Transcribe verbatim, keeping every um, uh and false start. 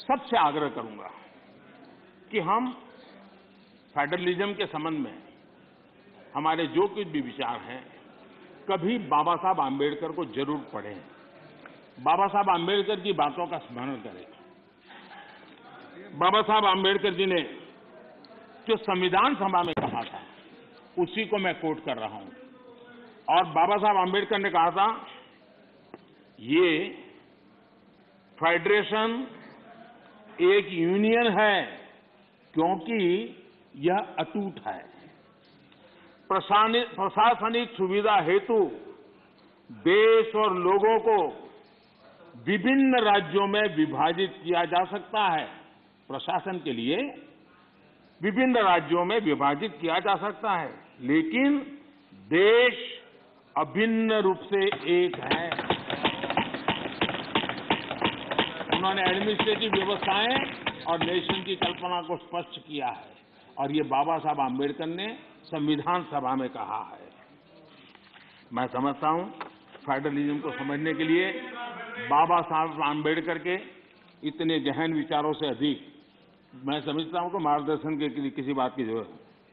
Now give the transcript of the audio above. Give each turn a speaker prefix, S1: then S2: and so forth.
S1: सबसे आग्रह करूंगा कि हम फेडरलिज्म के संबंध में हमारे जो कुछ भी विचार हैं, कभी बाबा साहब आम्बेडकर को जरूर पढ़ें, बाबा साहब आम्बेडकर की बातों का स्मरण करें। बाबा साहब आम्बेडकर जी ने जो संविधान सभा में कहा था, उसी को मैं कोट कर रहा हूं। और बाबा साहब आम्बेडकर ने कहा था, ये फेडरेशन एक यूनियन है क्योंकि यह अटूट है। प्रशासनिक सुविधा हेतु देश और लोगों को विभिन्न राज्यों में विभाजित किया जा सकता है। प्रशासन के लिए विभिन्न राज्यों में विभाजित किया जा सकता है, लेकिन देश अभिन्न रूप से एक है। उन्होंने एडमिनिस्ट्रेटिव व्यवस्थाएं और नेशन की कल्पना को स्पष्ट किया है, और ये बाबा साहब आम्बेडकर ने संविधान सभा में कहा है। मैं समझता हूं फेडरलिज्म को समझने के लिए बाबा साहब आम्बेडकर के इतने गहन विचारों से अधिक मैं समझता हूं कि मार्गदर्शन के किसी बात की जरूरत है।